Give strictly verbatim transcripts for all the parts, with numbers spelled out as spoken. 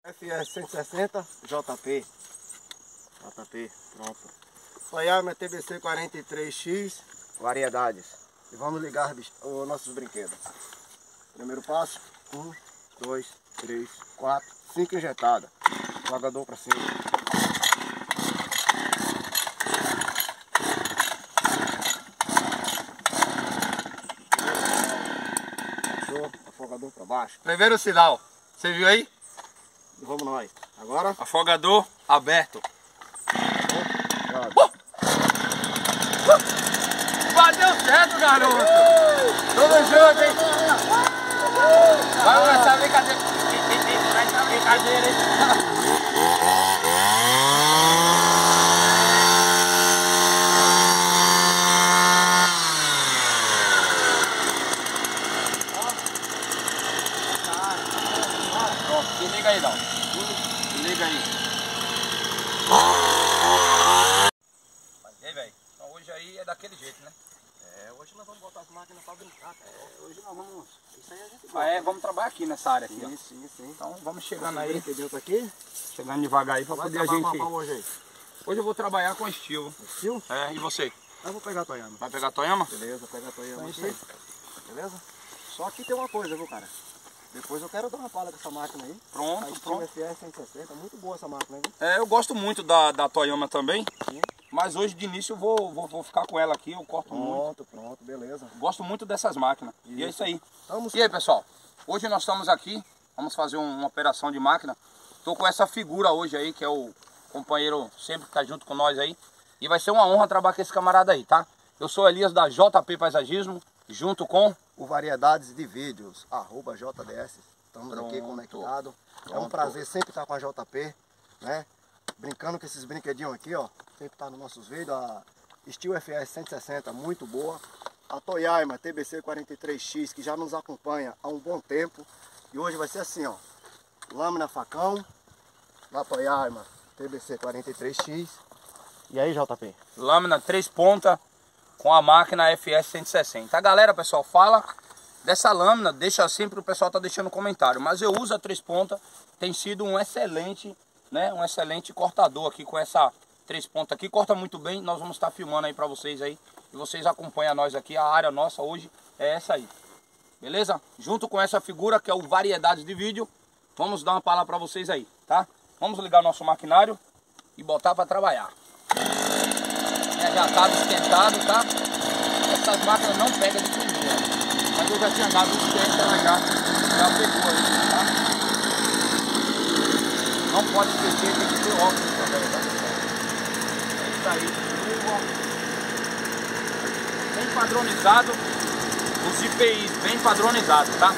F S cento e sessenta J P. J P, pronto. Toyama T B C quarenta e três X, variedades. E vamos ligar os nossos brinquedos. Primeiro passo, um, dois, três, quatro, cinco injetadas. Jogador para cima. Achou? Afogador para baixo. Primeiro sinal, você viu aí? E vamos nós. Agora. Afogador aberto. Uh! Bateu certo, garoto! Tudo junto, hein? Vai começar a brincadeira. Vai essa brincadeira, hein? Pronto, se liga aí, Dal. Se liga aí. E aí, velho? Então hoje aí é daquele jeito, né? É, hoje nós vamos botar as máquinas para brincar, cara. É, hoje nós vamos. Isso aí a gente Ah, é, vamos trabalhar aqui nessa área aqui, Sim, ó. sim, sim. Então vamos chegando Esse aí, brinquedinho tá aqui. chegando devagar aí pra Vai poder a trabalhar gente... pra hoje aí. Hoje eu vou trabalhar com estilo. Estilo? É, e você? Eu vou pegar a Toyama. Vai pegar a Toyama? Beleza, pega a Toyama Então é aqui. isso aí. Beleza? Só que tem uma coisa, viu, cara? Depois eu quero dar uma palha com essa máquina aí. Pronto, A Steel pronto. F S cento e sessenta, muito boa essa máquina aí, viu? É, eu gosto muito da, da Toyama também, Sim. mas hoje de início eu vou, vou, vou ficar com ela aqui, eu corto muito. Pronto, pronto, beleza. Gosto muito dessas máquinas. E é isso aí. Vamos. E aí, pessoal? Hoje nós estamos aqui, vamos fazer um- uma operação de máquina. Tô com essa figura hoje aí, que é o companheiro sempre que tá junto com nós aí. E vai ser uma honra trabalhar com esse camarada aí, tá? Eu sou Elias da J P Paisagismo, junto com... O Variedades de Vídeos, arroba J D S. Estamos Pronto. aqui conectados. É um Pronto. prazer sempre estar com a J P, né? Brincando com esses brinquedinhos aqui, ó. Sempre tá nos nossos vídeos. A Steel F S cento e sessenta, muito boa. A Toyama T B C quarenta e três X, que já nos acompanha há um bom tempo. E hoje vai ser assim, ó. Lâmina facão, da Toyama T B C quarenta e três X. E aí, J P? Lâmina três pontas com a máquina F S cento e sessenta. A galera, pessoal, fala dessa lâmina, deixa sempre, o pessoal tá deixando comentário, mas eu uso a três pontas, tem sido um excelente, né, um excelente cortador aqui com essa três pontas aqui, corta muito bem. Nós vamos estar filmando aí pra vocês aí, e vocês acompanham nós aqui. A área nossa hoje é essa aí, beleza? Junto com essa figura que é o Variedades de Vídeo, vamos dar uma palavra pra vocês aí, tá? Vamos ligar nosso maquinário e botar pra trabalhar. Já estava esquentado, tá? Essas máquinas não pegam de primeira, mas eu já tinha dado um esquenta, ela já, já pegou aí, tá? Não pode esquecer, tem que ter óculos também, tá? É isso aí, bem padronizado, os I P Is bem padronizados, tá?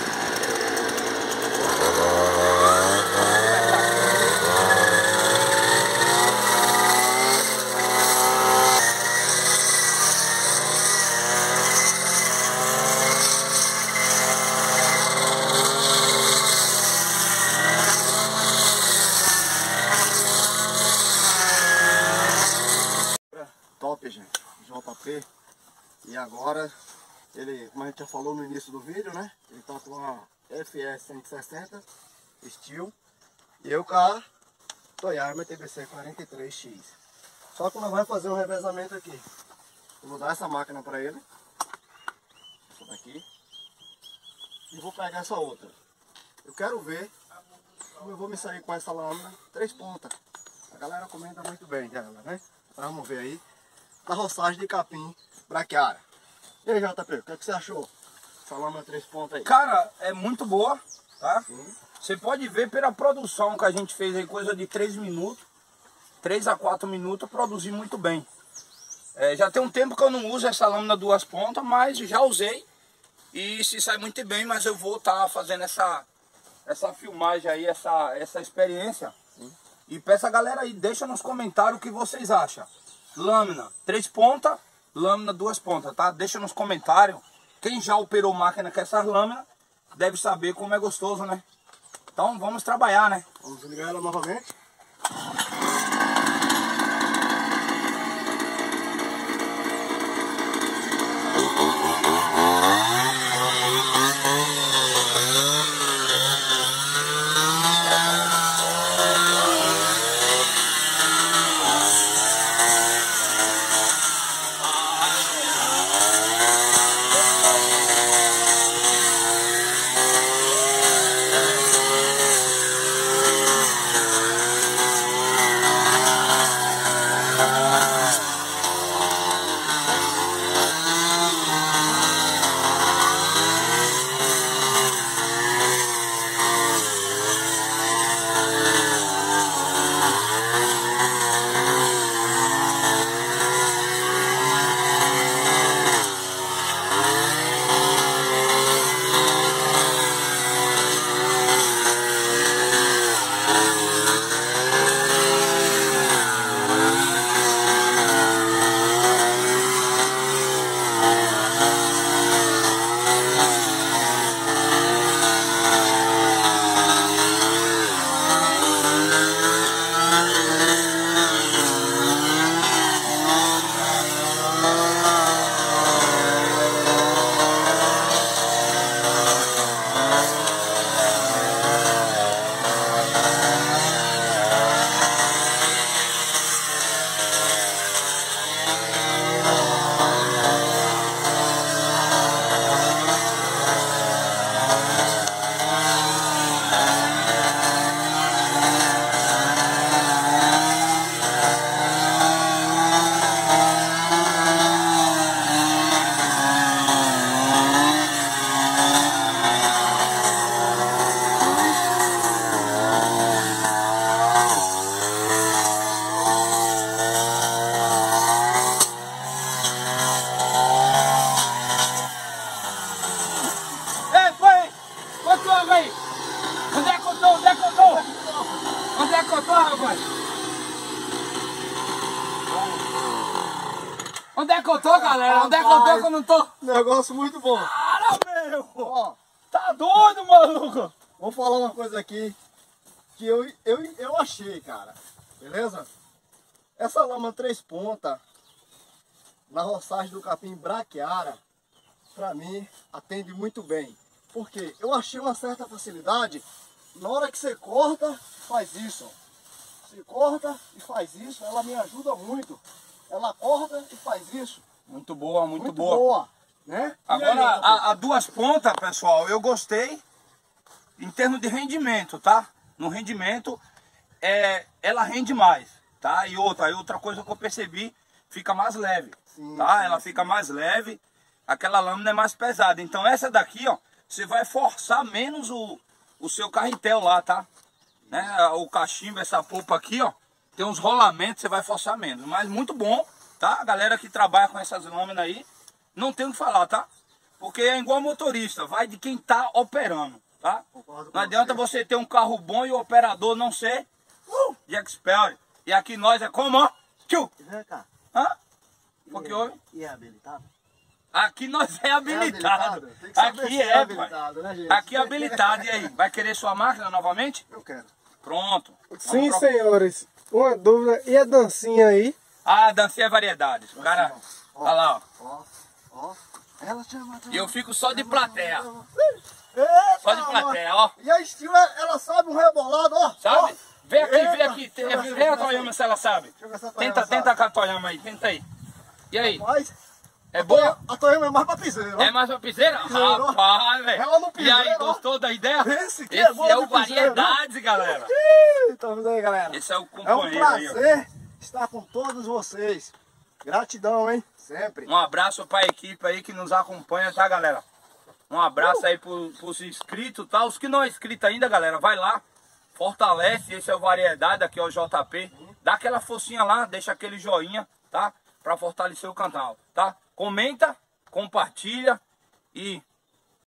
Top, gente. J P. E agora, ele, como a gente já falou no início do vídeo, né? Ele tá com a F S cento e sessenta Steel. E eu com a Toyama T B C quarenta e três X. Só que nós vamos fazer um revezamento aqui. Eu vou dar essa máquina para ele. Essa daqui. E vou pegar essa outra. Eu quero ver como eu vou me sair com essa lâmina três pontas. A galera comenta muito bem dela, né? Vamos ver aí. Da roçagem de capim braquiária. E aí, J P, o que, é que você achou? Essa lâmina três pontas aí. Cara, é muito boa, tá? Sim. Você pode ver pela produção que a gente fez aí, coisa de três minutos, três a quatro minutos, produzi muito bem. É, já tem um tempo que eu não uso essa lâmina duas pontas, mas já usei e se sai muito bem, mas eu vou estar tá fazendo essa, essa filmagem aí, essa, essa experiência. Sim. E peço a galera aí, deixa nos comentários o que vocês acham. Lâmina três pontas, lâmina duas pontas, tá? Deixa nos comentários. Quem já operou máquina com essas lâminas deve saber como é gostoso, né? Então vamos trabalhar, né? Vamos ligar ela novamente. rapaz. Onde é que eu tô, galera? Onde é que eu tô que eu não tô? Negócio muito bom. Cara, meu. Ó, Tá doido, maluco. vou falar uma coisa aqui que eu, eu, eu achei, cara. Beleza? Essa lama três pontas na roçagem do capim braquiara, pra mim, atende muito bem. Porque eu achei uma certa facilidade. Na hora que você corta, faz isso. Você corta e faz isso, ela me ajuda muito. Ela corta e faz isso. Muito boa, muito, Muito boa. boa, né? E Agora, aí, a, a duas pontas, pessoal, eu gostei em termos de rendimento, tá? No rendimento, é, ela rende mais, tá? E outra, aí outra coisa que eu percebi, fica mais leve, Sim, tá? sim, Ela sim. fica mais leve, aquela lâmina é mais pesada. Então essa daqui, ó, você vai forçar menos o, o seu carretel lá, tá? Né? O cachimbo, essa polpa aqui, ó, tem uns rolamentos, você vai forçar menos. Mas muito bom, tá? A galera que trabalha com essas lâminas aí, não tem o que falar, tá? Porque é igual motorista, vai de quem tá operando, tá? Concordo com Não adianta você ter um carro bom e o operador não ser uh, de expert. E aqui nós é como, ó. Tchu. Vem cá. Hã? O que houve? E é habilitado? Aqui nós é habilitado. habilitado? Tem que saber Aqui se é, é pai. habilitado, né, gente? Aqui é habilitado. E aí, vai querer sua máquina novamente? Eu quero. Pronto. Sim, Vamos pro- senhores. Uma dúvida. E a dancinha aí? Ah, dancinha é variedades. O cara, Ó, olha lá, ó. Ó, ó. Ela chama. E eu fico só de plateia. Eita, Só de plateia, ó. E a Estilo, ela sabe um rebolado, ó. Sabe? Ó. Vem aqui, vem Eita, aqui. deixa eu ver se- Vem a deixa eu ver Toyama se ela sabe. Deixa eu ver se a Toyama Tenta, sabe. tenta com a Toyama aí, tenta aí. E aí? Mas É boa? a Toyama é mais pra piseiro, ó. É mais uma piseira? Piseiro, ó. Rapaz, velho. Ela no E aí, piseiro, ó. gostou da ideia? Esse aqui é bom é o de piseiro, Variedades, galera. Estamos aí, galera. Esse é o É um companheiro aí, ó. prazer estar com todos vocês. Gratidão, hein? Sempre. Um abraço pra equipe aí que nos acompanha, tá, galera? Um abraço aí pro, pros inscritos, tá? Os que não é inscrito ainda, galera, vai lá. Fortalece, esse é o Variedade, aqui é o J P. Dá aquela forcinha lá, deixa aquele joinha, tá? Pra fortalecer o canal, tá? Comenta, compartilha e